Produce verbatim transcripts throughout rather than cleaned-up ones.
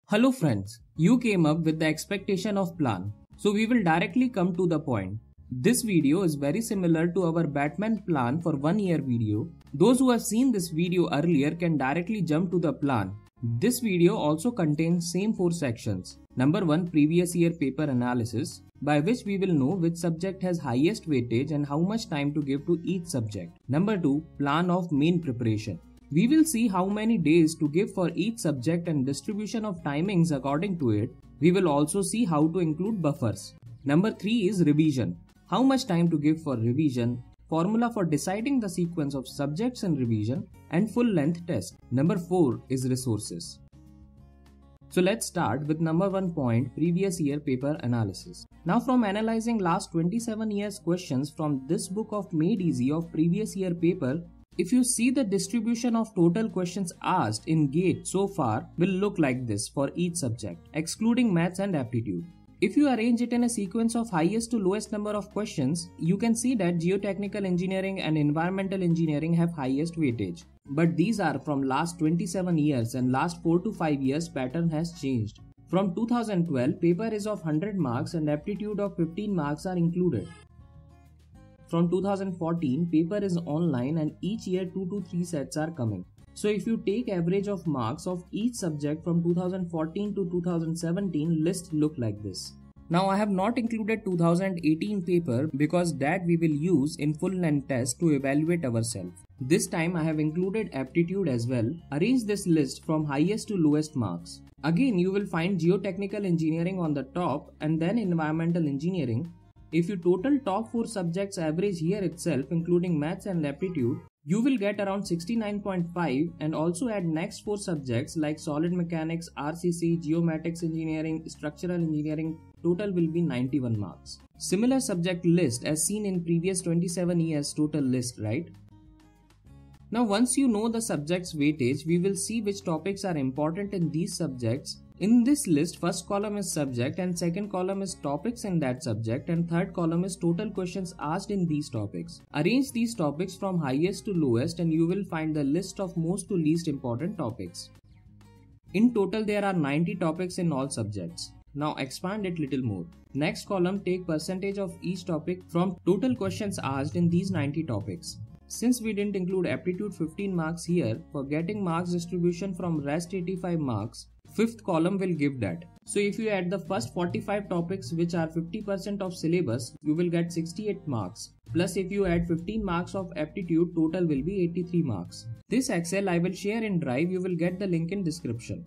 Hello friends, you came up with the expectation of plan, so we will directly come to the point. This video is very similar to our Batman plan for one year video. Those who have seen this video earlier can directly jump to the plan. This video also contains same four sections. Number one, previous year paper analysis, by which we will know which subject has highest weightage and how much time to give to each subject. Number two, plan of main preparation. We will see how many days to give for each subject and distribution of timings according to it. We will also see how to include buffers. Number three is revision. How much time to give for revision, formula for deciding the sequence of subjects in revision, and full length test. Number four is resources. So let's start with number one point, previous year paper analysis. Now from analyzing last twenty-seven years questions from this book of Made Easy of previous year paper, if you see the distribution of total questions asked in GATE so far will look like this for each subject, excluding maths and aptitude. If you arrange it in a sequence of highest to lowest number of questions, you can see that geotechnical engineering and environmental engineering have highest weightage. But these are from last twenty-seven years and last four to five years pattern has changed. From two thousand twelve, paper is of one hundred marks and aptitude of fifteen marks are included. From two thousand fourteen, paper is online and each year two to three sets are coming. So if you take average of marks of each subject from two thousand fourteen to two thousand seventeen, list look like this. Now I have not included two thousand eighteen paper because that we will use in full length test to evaluate ourselves. This time I have included aptitude as well. Arrange this list from highest to lowest marks. Again you will find geotechnical engineering on the top and then environmental engineering. If you total top four subjects average here itself including maths and aptitude, you will get around sixty-nine point five and also add next four subjects like solid mechanics, R C C, geomatics engineering, structural engineering, total will be ninety-one marks. Similar subject list as seen in previous twenty-seven years total list, right? Now once you know the subject's weightage, we will see which topics are important in these subjects. In this list, first column is subject and second column is topics in that subject and third column is total questions asked in these topics. Arrange these topics from highest to lowest and you will find the list of most to least important topics. In total, there are ninety topics in all subjects. Now expand it little more. Next column, take percentage of each topic from total questions asked in these ninety topics. Since we didn't include aptitude fifteen marks here, for getting marks distribution from rest eighty-five marks, fifth column will give that. So if you add the first forty-five topics which are fifty percent of syllabus, you will get sixty-eight marks. Plus if you add fifteen marks of aptitude, total will be eighty-three marks. This Excel I will share in Drive, you will get the link in description.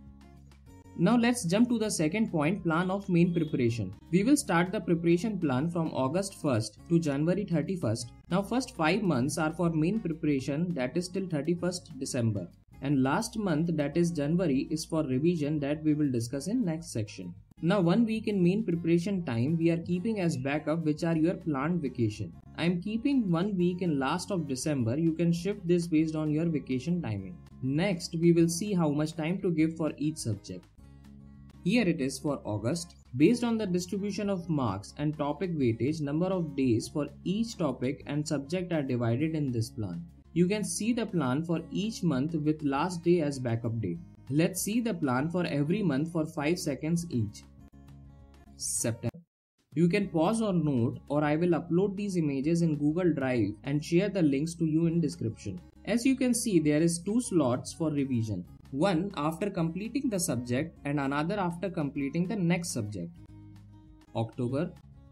Now let's jump to the second point, plan of main preparation. We will start the preparation plan from August first to January thirty-first. Now first five months are for main preparation, that is till thirty-first December. And last month, that is January, is for revision that we will discuss in next section. Now one week in main preparation time we are keeping as backup, which are your planned vacation. I am keeping one week in last of December. You can shift this based on your vacation timing. Next we will see how much time to give for each subject. Here it is for August. Based on the distribution of marks and topic weightage, number of days for each topic and subject are divided in this plan. You can see the plan for each month with last day as backup date. Let's see the plan for every month for five seconds each. September. You can pause or note, or I will upload these images in Google Drive and share the links to you in description. As you can see, there is two slots for revision. One after completing the subject and another after completing the next subject. October,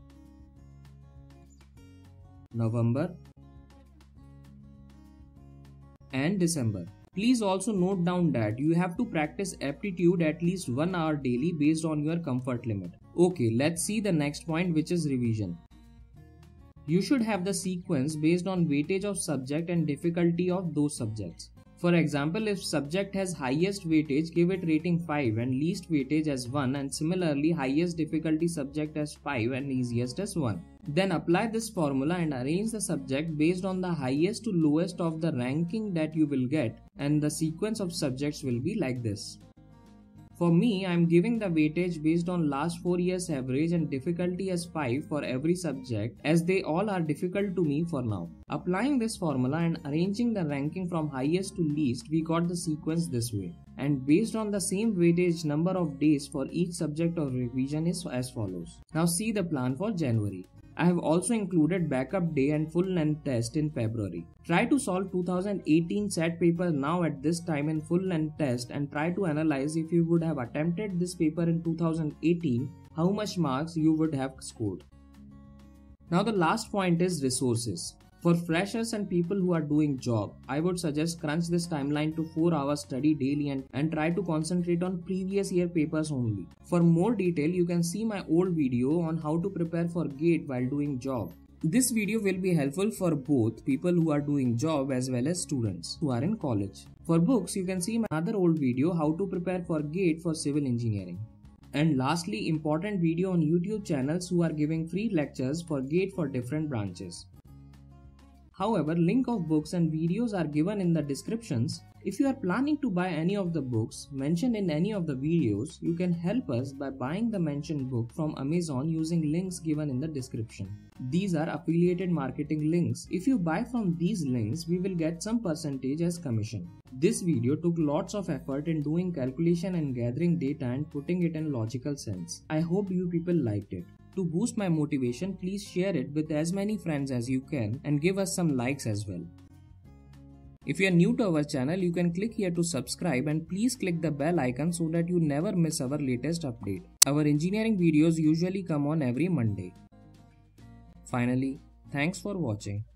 November and December. Please also note down that you have to practice aptitude at least one hour daily based on your comfort limit. Okay, let's see the next point, which is revision. You should have the sequence based on weightage of subject and difficulty of those subjects. For example, if subject has highest weightage, give it rating five and least weightage as one, and similarly highest difficulty subject as five and easiest as one. Then apply this formula and arrange the subject based on the highest to lowest of the ranking that you will get, and the sequence of subjects will be like this. For me, I am giving the weightage based on last four years average and difficulty as five for every subject, as they all are difficult to me for now. Applying this formula and arranging the ranking from highest to least, we got the sequence this way. And based on the same weightage, number of days for each subject of revision is as follows. Now see the plan for January. I have also included backup day and full length test in February. Try to solve two thousand eighteen S A T paper now at this time in full length test and try to analyze if you would have attempted this paper in two thousand eighteen, how much marks you would have scored. Now the last point is resources. For freshers and people who are doing job, I would suggest crunch this timeline to four hours study daily and, and try to concentrate on previous year papers only. For more detail, you can see my old video on how to prepare for GATE while doing job. This video will be helpful for both people who are doing job as well as students who are in college. For books, you can see my other old video how to prepare for GATE for civil engineering. And lastly, important video on YouTube channels who are giving free lectures for GATE for different branches. However, link of books and videos are given in the descriptions. If you are planning to buy any of the books mentioned in any of the videos, you can help us by buying the mentioned book from Amazon using links given in the description. These are affiliated marketing links. If you buy from these links, we will get some percentage as commission. This video took lots of effort in doing calculation and gathering data and putting it in logical sense. I hope you people liked it. To boost my motivation, please share it with as many friends as you can and give us some likes as well. If you are new to our channel, you can click here to subscribe and please click the bell icon so that you never miss our latest update. Our engineering videos usually come on every Monday. Finally, thanks for watching.